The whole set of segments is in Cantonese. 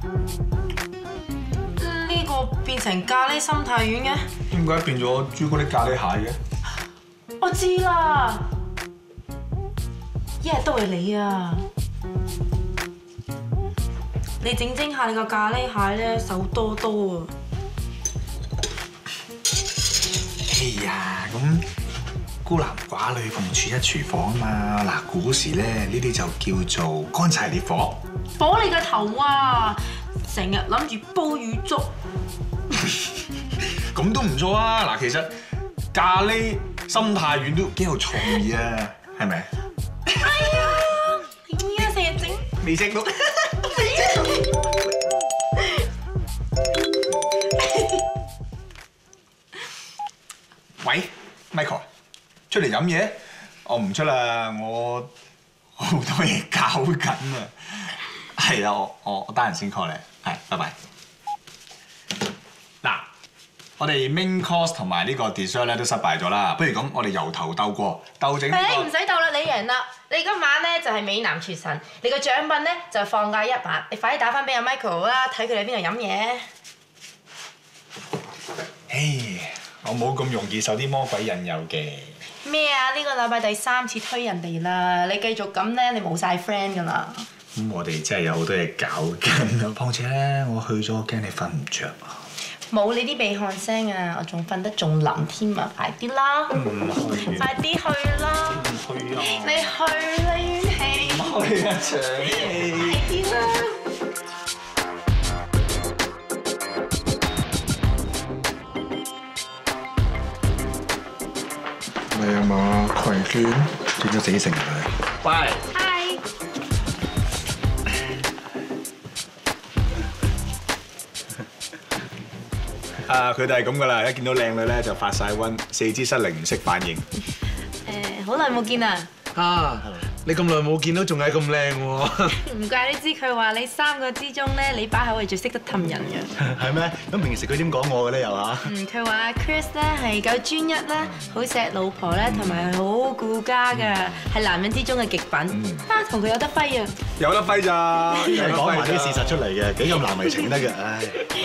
呢個變成咖喱心太丸嘅？ 點解變咗朱古力咖喱蟹嘅？ 我知啦，一日都係你啊！你整下你個咖喱蟹咧，手多多啊！ 哎呀，咁孤男寡女共處一廚房啊嘛。嗱，古時咧呢啲就叫做乾柴烈火。 火你個頭啊！成日諗住煲魚粥。 咁都唔錯啊！嗱，其實咖喱心太丸都幾有創意啊，係咪？ 係啊，成日整。 未整到。喂 ，Michael， 出嚟飲嘢？我唔出啦，我好多嘢搞緊啊。係啊，我得閒先 call 你。係，拜拜。嗱，我哋 main course 同埋呢個 dessert 咧都失敗咗啦。不如咁，我哋由頭鬥過，鬥整呢個。 唔使鬥啦，你贏啦！你今晚咧就係美男廚神，你個獎品咧就放假一晚。你快啲打翻俾阿 Michael 啦，睇佢哋喺邊度飲嘢。 唉，我冇咁容易受啲魔鬼引誘嘅。 咩啊？呢個禮拜第3次推人哋啦，你繼續咁咧，你冇晒 friend 噶啦。 咁我哋真係有好多嘢搞緊啊！況且咧，我去咗，我驚你瞓唔着啊！ 冇你啲鼻鼾聲啊，我仲瞓得仲腍添啊！快啲啦，快啲去啦！ 唔去啊！ 你去啦，怨氣！ 唔去啊，長氣！ 快啲啦！ 你啊嘛，葵卷轉咗死成佢。喂！啊！佢哋係咁噶啦，一見到靚女咧就發晒瘟，四肢失靈唔識反應。 好耐冇見啦！ 啊！你咁耐冇見到，仲係咁靚喎！ 唔怪你知佢話你3個之中咧，你把口係最識得氹人嘅。 係咩？咁平時佢點講我嘅咧又嚇？ 佢話 Chris 咧係夠專一啦，好錫老婆咧，同埋好顧家㗎，係男人之中嘅極品。同佢有得揮啊！ 有得揮咋？ 係講埋啲事實出嚟嘅，幾咁難為情得嘅，唉！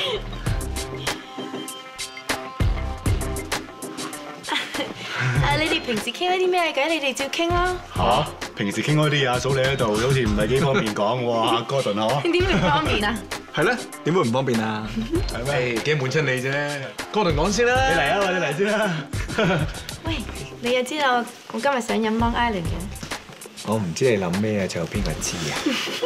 你哋平時傾啲咩偈？你哋照傾啦。 嚇！平時傾開啲嘢，阿嫂你喺度，好似唔係幾方便講喎，阿哥頓嗬？ 點會唔方便啊？ 係咧，點會唔方便啊？ 係咩？驚悶親你啫。哥頓講先啦，你嚟啊！你嚟先啦。 喂，你又知道我今日想飲 Long Island 嘅？ 我唔知你諗咩啊，就有邊個知啊？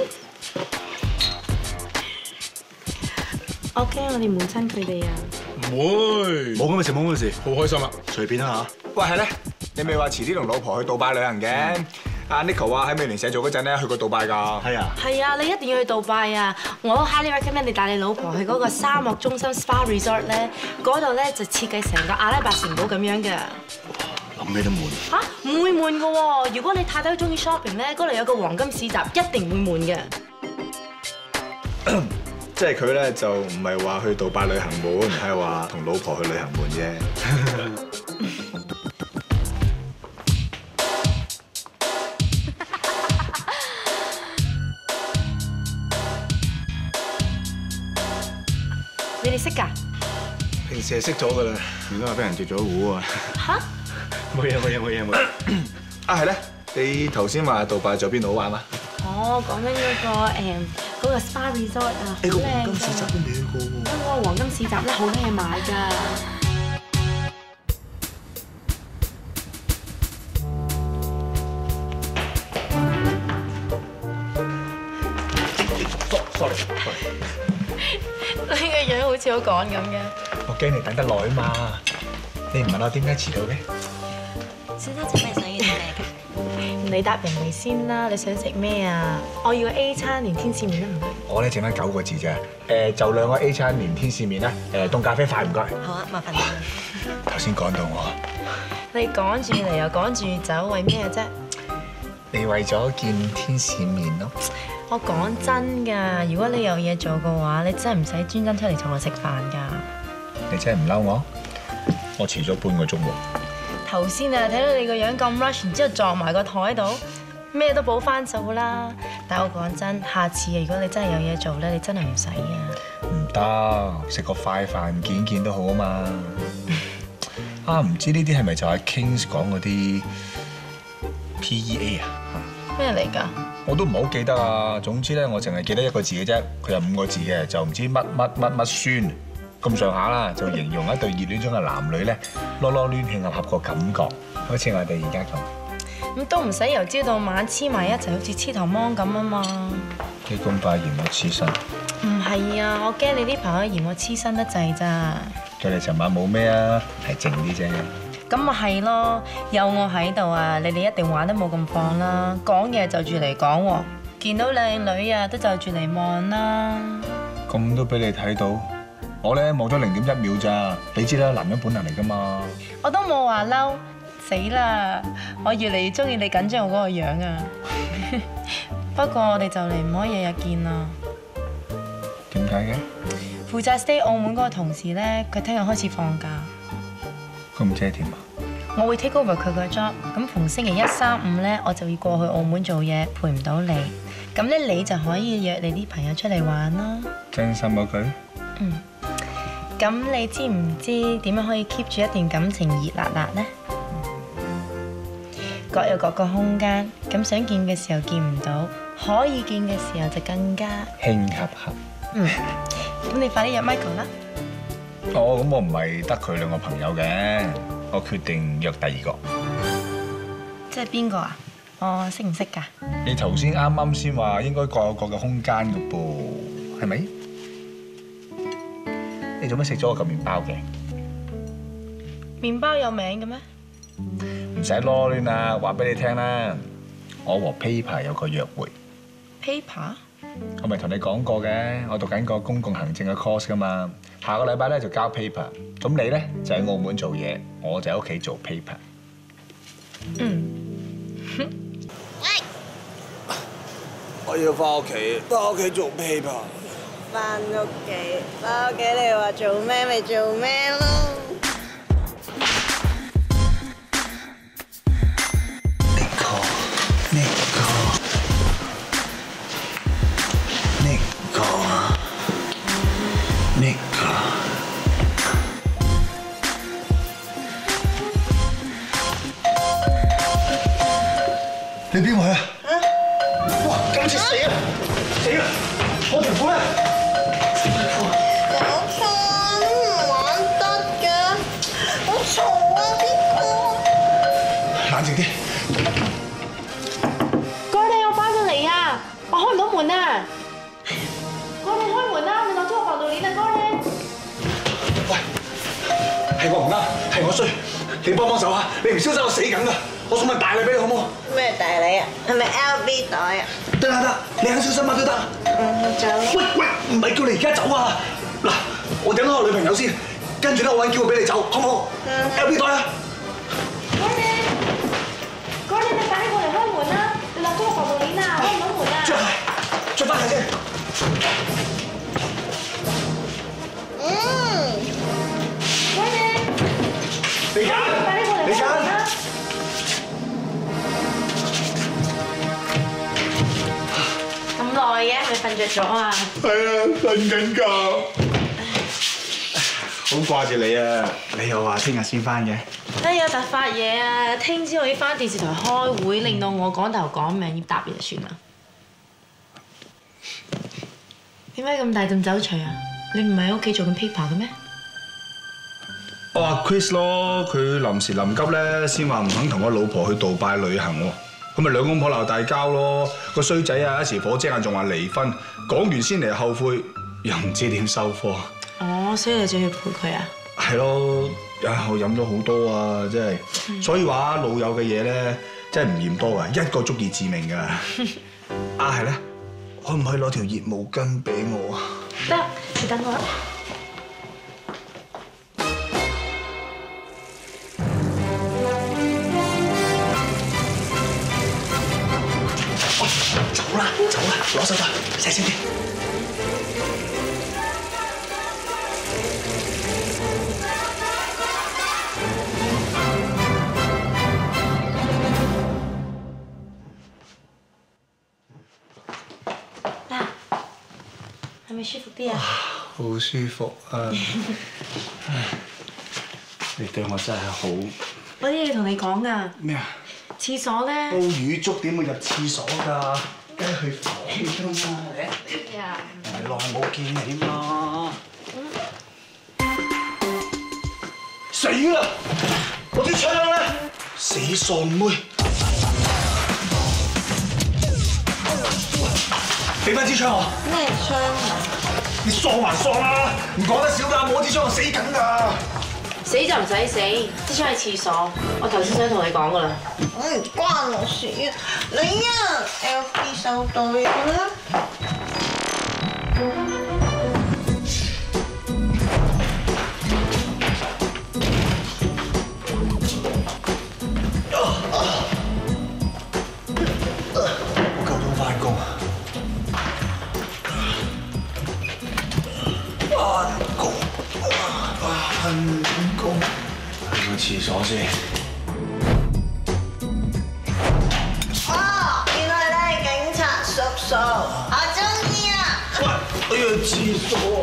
我驚我哋悶親佢哋啊！ 唔會，冇咁嘅事，冇咁嘅事，好開心啊！隨便啦嚇。 喂，係咧，你咪話遲啲同老婆去杜拜旅行嘅？阿 Nico 話喺美聯社做嗰陣咧，去過杜拜㗎。係啊。 係啊，你一定要去杜拜啊！我 highly recommend 你帶你老婆去嗰個沙漠中心 Spa Resort 咧，嗰度咧就設計成個阿拉伯城堡咁樣嘅。 諗起都悶。 嚇，唔會悶㗎喎！如果你太太中意 shopping 咧，嗰度有個黃金市集，一定會悶嘅。 即係佢咧就唔係話去杜拜旅行悶，係話同老婆去旅行悶啫。 你哋識㗎？ 平時係識咗㗎啦，而家話俾人截咗糊啊！ 嚇？ 冇嘢。 啊係咧，你頭先話杜拜仲有邊度好玩啊？ 哦，講緊嗰個 Spa Resort 啊，好靚㗎。 黃金市集都未去過喎。 嗰個黃金市集咧，好多嘢買㗎。 Sorry。 你個樣好似好趕咁嘅。 我驚你等得耐啊嘛。你唔問我點解遲到嘅？ 小姐請你想要啲咩㗎？你答人哋先啦，你想食咩啊？我要 A 餐連天使麵都唔該。 我咧剩翻9個字咋。就2個 A 餐連天使麵啦。凍咖啡快唔該。 好啊，麻煩你。 頭先趕到我。 你趕住嚟又趕住走，為咩啫？ 你為咗見天使麵咯。 我講真㗎，如果你有嘢做嘅話，你真係唔使專登出嚟同我食飯㗎。 你真係唔嬲我？我遲咗半個鐘喎。 頭先啊，睇到你個樣咁 rush，然之後撞埋個台度， 咩都補翻數啦。但我講真，下次如果你真係有嘢做咧，你真係唔使啊。 唔得，食個快飯見見都好啊嘛。啊，唔知呢啲係咪就係 Kings 講嗰啲 PEA 啊？ 咩嚟㗎？ 我都唔係好記得啊。總之咧，我淨係記得一個字嘅啫，佢有5個字嘅，就唔知乜乜乜乜酸咁上下啦，就形容一對熱戀中嘅男女咧，囉囉攣慶合合個感覺，好似我哋而家咁。 咁都唔使由朝到晚黐埋一齊，好似黐頭芒咁啊嘛。 你咁快嫌我黐身？ 唔係啊，我驚你啲朋友嫌我黐身得滯咋。 佢哋尋晚冇咩啊，係靜啲啫。 咁咪係咯，有我喺度啊，你哋一定玩得冇咁放啦。講嘢就住嚟講喎，見到靚女啊都就住嚟望啦。 咁都俾你睇到，我咧望咗0.1秒咋？你知啦，男人本能嚟噶嘛。 我都冇話嬲，死啦！我越嚟越中意你緊張我嗰個樣啊。不過我哋就嚟唔可以日日見啦。 點解嘅？ 負責 stay 澳門嗰個同事咧，佢聽日開始放假。 咁即係點啊？ 我會 take over 佢個 job，咁逢星期1、3、5咧，我就要過去澳門做嘢，陪唔到你。咁咧，你就可以約你啲朋友出嚟玩啦。 真心嗰句？ 嗯。咁你知唔知點樣可以 keep 住一段感情熱辣辣呢？各有各個空間，咁想見嘅時候見唔到，可以見嘅時候就更加慶合合。 嗯。咁你快啲約 Michael 啦。 哦，咁我唔係得佢2個朋友嘅，我決定約第2個。 即係邊個啊？我識唔識㗎？ 你頭先啱先話應該各有各嘅空間㗎噃，係咪？你做乜食咗我嚿麵包嘅？ 麵包有名嘅咩？ 唔使囉攣啦，話俾你聽啦，我和 Paper 有個約會。 Paper？ 我咪同你講過嘅，我讀緊個公共行政嘅 course 㗎嘛。下個禮拜咧就交 paper，咁你咧就喺澳門做嘢，我就喺屋企做 paper。 嗯。 我要翻屋企，翻屋企做 paper。 翻屋企，你話做咩咪做咩咯。 你邊位啊？哇！今次死啦！死啦！我條褲咧？ 搞錯啊！都唔玩得嘅，好嘈啊！ 冷靜啲。 Gordon，我翻咗嚟啊！我開唔到門啊！Gordon，開門啦！你攞咗我防盜鏈啊，Gordon！ 喂，係我唔啱，係我衰，你幫幫手啊！你唔消失我死緊㗎！我送份大禮俾你好唔好？ 咩大禮啊？係咪 LV 袋啊？ 得，你肯小心乜都得。 走。 喂，唔係叫你而家走啊！嗱，我等我女朋友先，跟住咧我揾機會俾你走，好唔好？LV 袋啊 ！Gordon，你快啲過嚟開門啦！你落咗個防盜鏈啊，開唔到門啊！ 着翻鞋先。 Gordon， 你揀，你揀。 咁耐嘅，係咪瞓着咗啊？ 係啊，瞓緊覺。好掛住你啊！你又話聽日先翻嘅。 有突發嘢啊！聽朝我要翻電視台開會，令到我講頭講命，要答嘢就算啦。點解咁大陣酒除啊？你唔係喺屋企做緊 paper 嘅咩？ 我話 Chris 咯，佢臨時臨急咧，先話唔肯同我老婆去杜拜旅行喎。咁咪兩公婆鬧大交咯。個衰仔啊，一時火遮眼仲話離婚，講完先嚟後悔，又唔知點收科。 哦，所以你就要陪佢啊？ 係咯，我飲咗好多啊，真係。所以話老友嘅嘢咧，真係唔嫌多㗎，一個足以致命㗎。啊係咧，可唔可以攞條熱毛巾俾我啊？ 得，你等我啦。 走啦，攞手袋，細聲啲。 咪舒服啲啊？ 好舒服啊！你對我真係好。 我啲嘢同你講㗎。 咩啊？ 廁所咧。 煲魚粥點會入廁所㗎？梗係去房㗎嘛！你耐冇見你嘛？死啦！我啲槍咧！死喪妹！俾翻支槍我。 咩槍啊？ 你喪還喪啦！唔講得少㗎，我支槍我死緊㗎。 死就唔使死，支槍喺廁所。我頭先想同你講㗎啦。 唔關我事啊！你啊 ，LV 收隊啦。 我夠鐘翻工。翻工，去個廁所先。 哦，原來你係警察叔叔，我中意啊！ 喂，我要去廁所。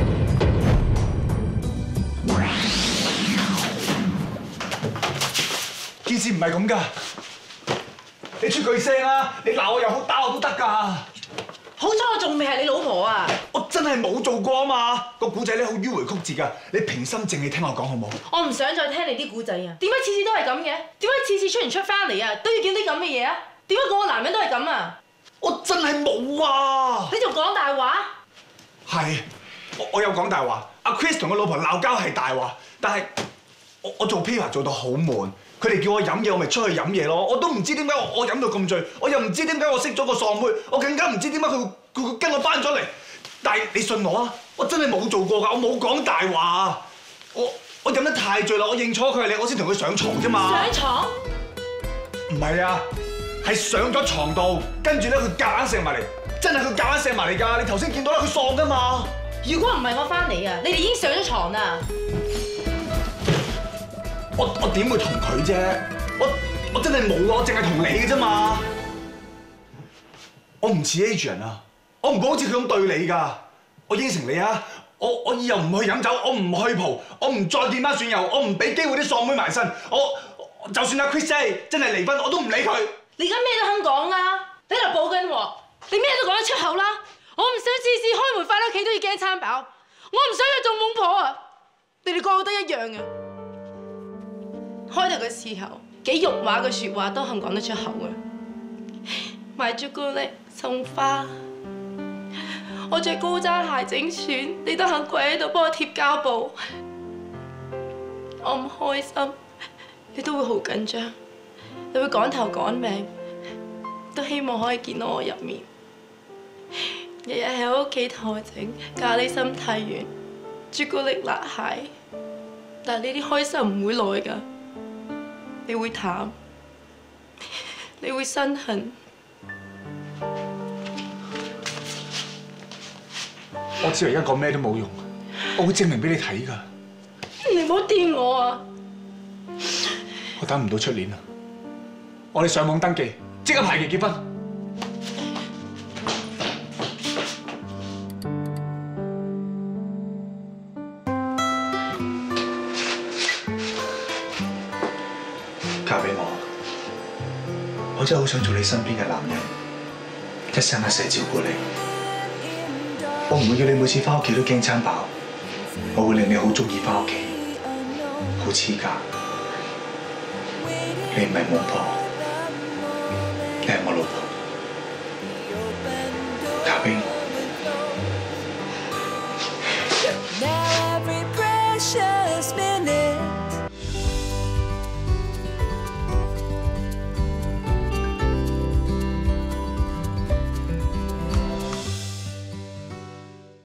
件事唔係咁㗎，你出句聲啦！你鬧我又好，打我都得㗎。 好彩我仲未係你老婆啊！ 我真係冇做過啊嘛！個古仔咧好迂迴曲折㗎，你平心靜氣聽我講好冇？ 我唔想再聽你啲古仔啊！點解次次都係咁嘅？點解次次出完出翻嚟啊都要見啲咁嘅嘢啊？點解個個男人都係咁啊？ 我真係冇啊！ 你仲講大話？ 係，我有講大話。阿 Chris 同佢老婆鬧交係大話，但係我做 paper 做到好悶，佢哋叫我飲嘢，我咪出去飲嘢咯。我都唔知點解我飲到咁醉，我又唔知點解我識咗個喪妹，我更加唔知點解佢跟我翻咗嚟。但係你信我啊，我真係冇做過㗎，我冇講大話。我飲得太醉啦，我認錯佢係你，我先同佢上床啫嘛。 上床？ 唔係啊，係上咗床度，跟住咧佢夾硬錫埋嚟，真係佢夾硬錫埋嚟㗎。你頭先見到啦，佢喪㗎嘛。 如果唔係我翻嚟啊，你哋已經上咗床啦。 我點會同佢啫？我真係冇啊！我淨係同你嘅啫嘛。我唔似 Adrian 啊，我唔會好似佢咁對你㗎。我應承你啊，我以後唔去飲酒，我唔去蒲，我唔再見翻損友，我唔俾機會啲喪妹埋身。我就算阿 Chris 真係離婚，我都唔理佢。 你而家咩都肯講啦，你喺度報緊喎，你咩都講得出口啦。我唔想次次開門翻屋企都要驚餐飽，我唔想要做懵婆啊！你哋個個都一樣嘅。開頭嘅時候幾肉麻嘅説話都肯講得出口嘅，買朱古力送花，我着高踭鞋整損，你都肯跪喺度幫我貼膠布。我唔開心，你都會好緊張，你會趕頭趕命，都希望可以見到我入面。日日喺屋企同我整咖喱心太軟、朱古力辣蟹，但係呢啲開心唔會耐㗎，你會淡，你會身痕。 我知道而家講咩都冇用，我會證明俾你睇㗎。 你唔好掂我啊！ 我等唔到出年啦，我哋上網登記，即刻排期結婚。嫁俾我，我真係好想做你身邊嘅男人，一生一世照顧你。我唔會叫你每次翻屋企都驚餐飽，我會令你好中意翻屋企，好黐家。你唔係巫婆，你係我老婆，嫁俾我。